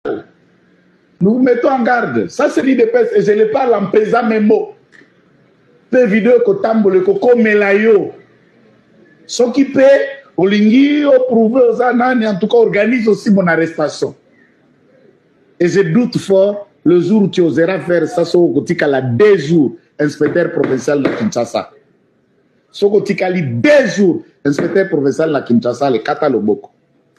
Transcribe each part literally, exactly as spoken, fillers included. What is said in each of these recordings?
Nous vous mettons en garde. Ça, c'est l'I D P S et je le parle en pesant mes mots. Peu vidéo que tambole koko melayo. Ce qui peut, olingi, prouver aux anani, en tout cas, organise aussi mon arrestation. Et je doute fort, le jour où tu oseras faire ça, ce que tu as deux jours, inspecteur provincial de Kinshasa. Ce que tu as deux jours, inspecteur provincial de Kinshasa, le Kataloboko.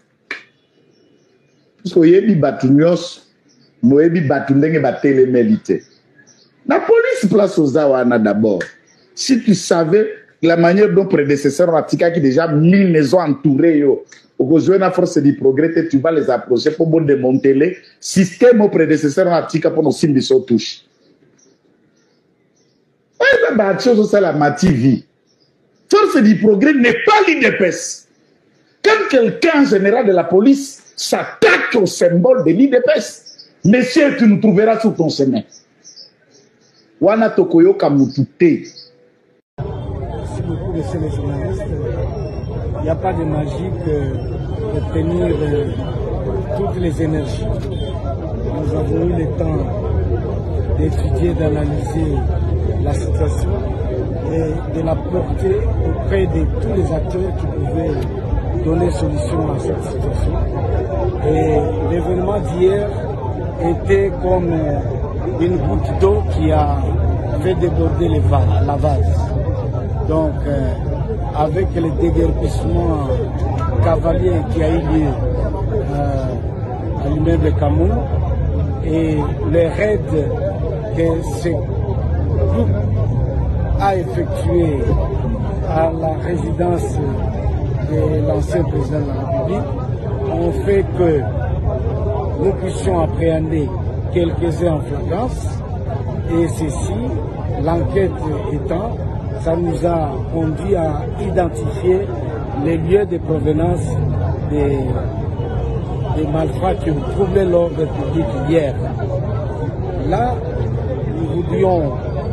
Parce que yebi batunios, moyebi batundenge batelemélité. La police place aux awana d'abord. Si tu savais la manière dont prédécesseur Ratika qui déjà mille maisons entourées, yo, au jouer la force du progrès, tu vas les approcher pour bon démonter les systèmes au prédécesseur Ratika pour nos signes de touche. C'est la mativi. Force du progrès n'est pas l'I D P S. Quand quelqu'un en général de la police s'attaque au symbole de l'I D P S, monsieur, tu nous trouveras sur ton chemin. Wana Tokoyo Kamutute. Merci beaucoup, messieurs les journalistes. Il n'y a pas de magie que de tenir euh, toutes les énergies. Nous avons eu le temps d'étudier, d'analyser la situation et de la porter auprès de tous les acteurs qui pouvaient donner solution à cette situation. Et l'événement d'hier était comme euh, une goutte d'eau qui a fait déborder les va la vase. Donc, euh, avec le déguerpissement cavalier qui a eu lieu euh, à l'immeuble Cameroun et le raid que ce groupe a effectué à la résidence de l'ancien président de la République, ont fait que nous puissions appréhender quelques-uns en flagrance, et ceci, l'enquête étant, ça nous a conduit à identifier les lieux de provenance des, des malfrats qui ont troublé l'ordre public hier. Là, nous voulions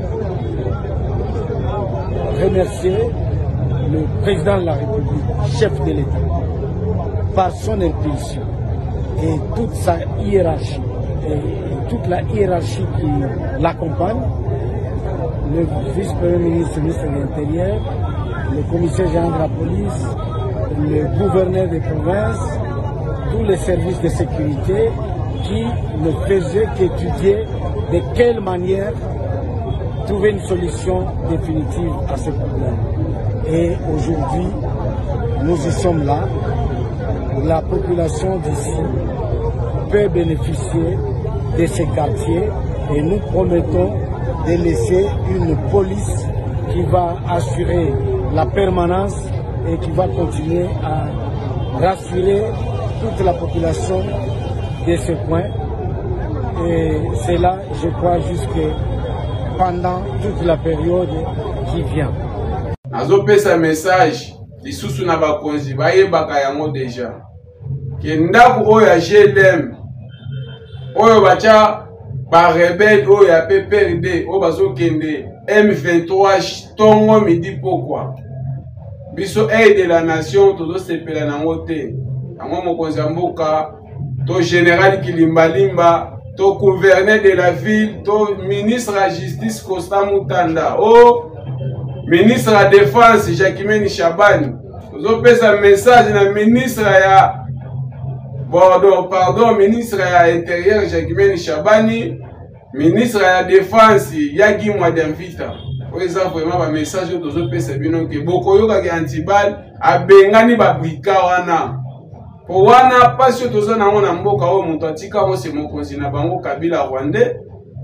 remercier le président de la République, chef de l'État, par son impulsion et toute sa hiérarchie, et toute la hiérarchie qui l'accompagne, le vice-premier ministre, le ministre de l'Intérieur, le commissaire général de la police, le gouverneur des provinces, tous les services de sécurité qui ne faisaient qu'étudier de quelle manière trouver une solution définitive à ce problème. Et aujourd'hui, nous y sommes là. La population d'ici peut bénéficier de ces quartiers et nous promettons de laisser une police qui va assurer la permanence et qui va continuer à rassurer toute la population de ce coin. Et c'est là, je crois, jusque pendant toute la période qui vient. Azopesa un message, lisusu na bakonzi bayebaka yango déjà. Que ndaku oyo ya G L M, oyo bacha ba rebelle oyo ya P P R D, oyo bazokende M vingt-trois tongo midi pourquoi. Biso aide de la nation todo sepela nango te. Yango mokonzi ya mboka, to général Kilimbalimba, to gouverneur de la ville, to ministre de la justice Constant Mutanda, oh ministre de la défense Jacquemaine Chabani. Vous avez un message na ministre ya pardon, pardon, ministre de l'Intérieur Jacquemaine Chabani, ministre de la défense Yagi Mwadamvita. Vous avez vraiment un message que vous avez que Bokoyo kaki antibal a bengani ba brika wana. Pour wana pas sur tous na mona mboka o mutatika o se mokonzi na bango Kabila Rwandais.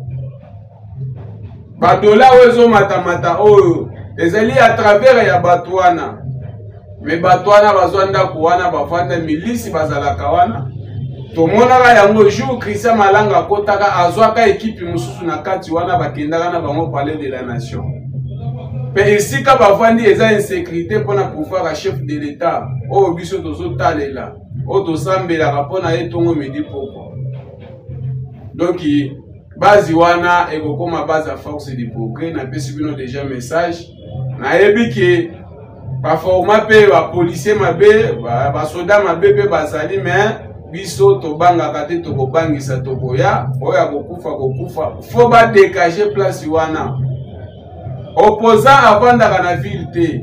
Ba dola wezo matamata oyo ezali à travers ya batwana. Mais batwana bazwanda kuwana bafanda milisi bazalaka wana. Tomonaka yango jour Christian Malanga kotaka azwaka équipe mususu na kati wana bakendaka na bango palais de la nation. Mais ici ka bafandi eza insécurité pona pouvoir à chef de l'état. O biso tozo talela. O to sambela rapona etongo medi poko. Donc bazi wana ekokoma base à force du progrès na pesi bino déjà message. Na yebi ke ba forma pe ba policier mabe ba soda mabe pe bazali mais biso tobangaka te tokobangisa tokoya oyo akokufa kokufa fo badégager place wana. Opposant avandaka na ville te,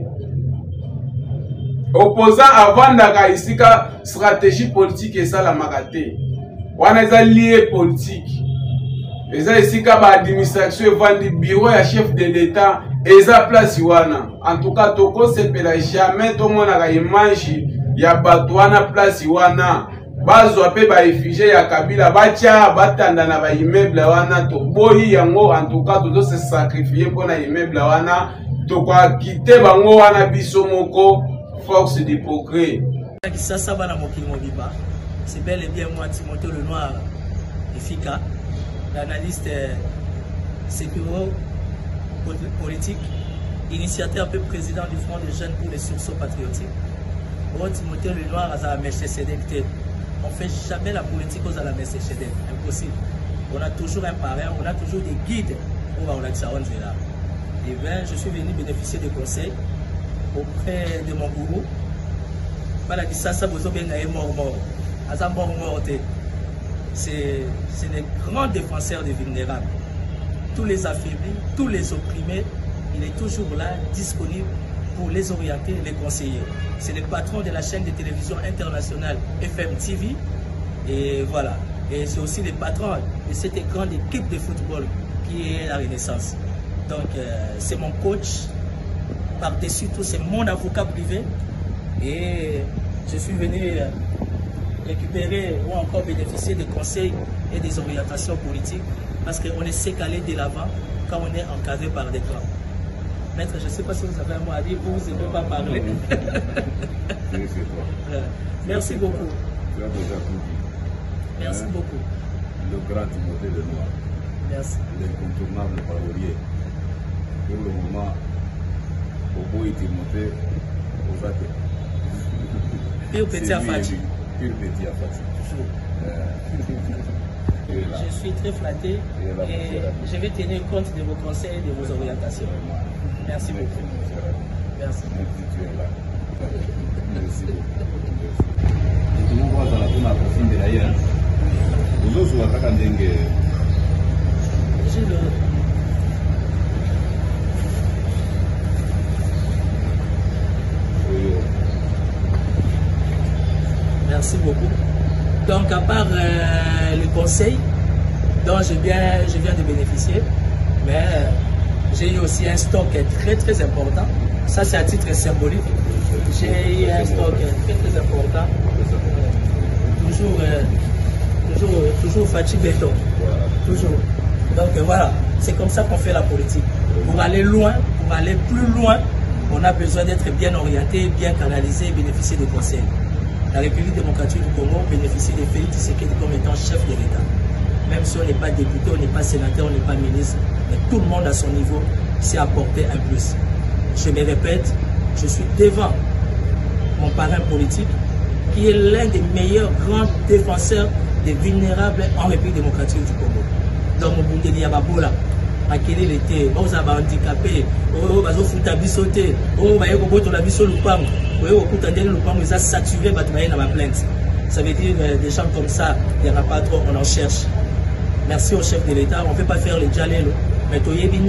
opposant avandaka isika stratégie politique esalamaka te, wana eza lié politique. Eza isika ba administration evandi bureau ya chef de l'état eza place wana. En tout cas toko sepela jamais tomonaka image ya bato wana place wana. Bazwa pe ba effigie ya Kabila batia batanda na ba immeuble wana to boyi yango. En tout cas to se sacrifier pour na immeuble wana to kwa quitter bango wana biso moko force du progrès. Ça ça va na mokili mobiba. C'est bel et bien moi Timothée Lenoir efficace, l'analyste sécuritaire politique, initiateur un peu président du Front des jeunes pour les sursauts patriotiques. Moi Timothée Lenoir à la Mercedes. On ne fait jamais la politique aux la Mercedes, impossible. On a toujours un parrain, on a toujours des guides pour on a dit ça, on est là. Et bien, je suis venu bénéficier des conseils auprès de mon gourou. Voilà, dit ça, ça vous a bien mort mort. À mort mort, c'est des grands défenseurs des vulnérables. Tous les affaiblis, tous les opprimés, il est toujours là, disponible pour les orienter, les conseiller. C'est le patron de la chaîne de télévision internationale F M T V. Et voilà. Et c'est aussi le patron de cette grande équipe de football qui est la Renaissance. Donc euh, c'est mon coach. Par-dessus tout, c'est mon avocat privé. Et je suis venu récupérer ou encore bénéficier des conseils et des orientations politiques parce qu'on est sécalé de l'avant quand on est encadré par des grands. Maître, je ne sais pas si vous avez un mot à dire, vous ne pouvez pas parler. Merci beaucoup. Tu as déjà tout dit. Merci hein? beaucoup. Le grand Timothée Lenoir. Merci. L'incontournable parolier. Pour le moment, Bobo et Timothée, au fait. Pire petit à Fati. Pire petit à Fati. Je suis très flatté et je vais tenir compte de vos conseils et de vos orientations. Merci beaucoup. Merci. Merci beaucoup. J'ai le... Merci beaucoup. Donc à part euh, les conseils dont je viens, je viens de bénéficier, mais euh, j'ai eu aussi un stock très très important. Ça c'est à titre symbolique. J'ai eu un stock très très important. Toujours, euh, toujours, toujours Fati Béton. Toujours. Donc euh, voilà, c'est comme ça qu'on fait la politique. Pour aller loin, pour aller plus loin, on a besoin d'être bien orienté, bien canalisé et bénéficier des conseils. La République démocratique du Congo bénéficie de Félix Tshisekedi comme étant chef de l'État. Même si on n'est pas député, on n'est pas sénateur, on n'est pas ministre, mais tout le monde à son niveau s'est apporté un plus. Je me répète, je suis devant mon parrain politique qui est l'un des meilleurs grands défenseurs des vulnérables en République démocratique du Congo. Donc, mon Bundeli Yababola, à quel il était, on a handicapé, on a foutu à bissoter, on a eu la bisso lupam, on a eu lupam, ils ont saturé ma plainte. Ça veut dire des gens comme ça, il n'y en a pas trop, on en cherche. Merci au chef de l'État, on ne peut pas faire les djalelo, mais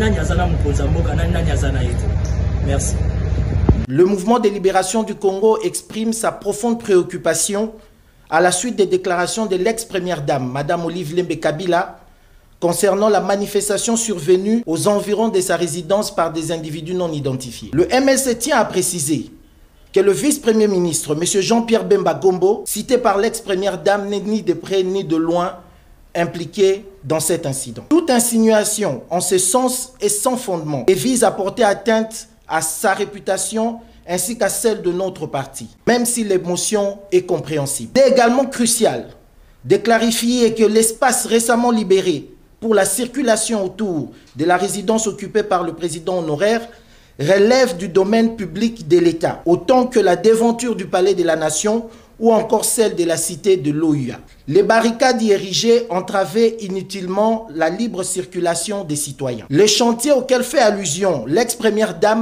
merci. Le mouvement de libération du Congo exprime sa profonde préoccupation à la suite des déclarations de l'ex-première dame, Madame Olive Lembe Kabila, concernant la manifestation survenue aux environs de sa résidence par des individus non identifiés. Le M L C tient à préciser que le vice-premier ministre, M. Jean-Pierre Bemba Gombo, cité par l'ex-première dame, n'est ni de près ni de loin impliqué dans cet incident. Toute insinuation en ce sens est sans fondement et vise à porter atteinte à sa réputation ainsi qu'à celle de notre parti, même si l'émotion est compréhensible. C'est également crucial de clarifier que l'espace récemment libéré pour la circulation autour de la résidence occupée par le président honoraire relève du domaine public de l'État, autant que la déventure du palais de la Nation ou encore celle de la cité de l'O U A. Les barricades y érigées entravaient inutilement la libre circulation des citoyens. Le chantier auquel fait allusion l'ex-première dame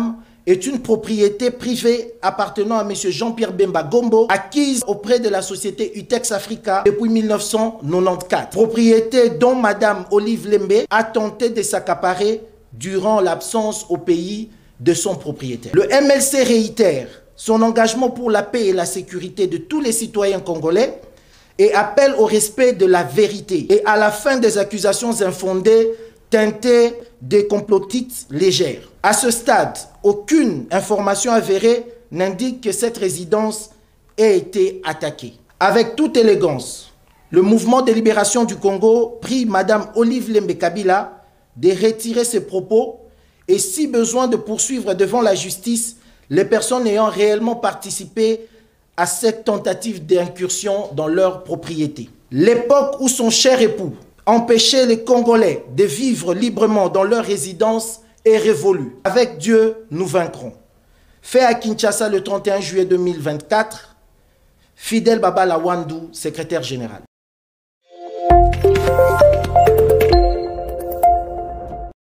est une propriété privée appartenant à M. Jean-Pierre Bemba Gombo, acquise auprès de la société Utex Africa depuis mille neuf cent quatre-vingt-quatorze. Propriété dont Mme Olive Lembe a tenté de s'accaparer durant l'absence au pays de son propriétaire. Le M L C réitère son engagement pour la paix et la sécurité de tous les citoyens congolais et appelle au respect de la vérité et à la fin des accusations infondées teintées de complotiques légères. À ce stade, aucune information avérée n'indique que cette résidence ait été attaquée. Avec toute élégance, le mouvement de libération du Congo prie Mme Olive Lembe Kabila de retirer ses propos et, si besoin, de poursuivre devant la justice les personnes ayant réellement participé à cette tentative d'incursion dans leur propriété. L'époque où son cher époux empêchait les Congolais de vivre librement dans leur résidence est révolue. Avec Dieu, nous vaincrons. Fait à Kinshasa le trente et un juillet deux mille vingt-quatre, Fidel Baba Lawandou, secrétaire général.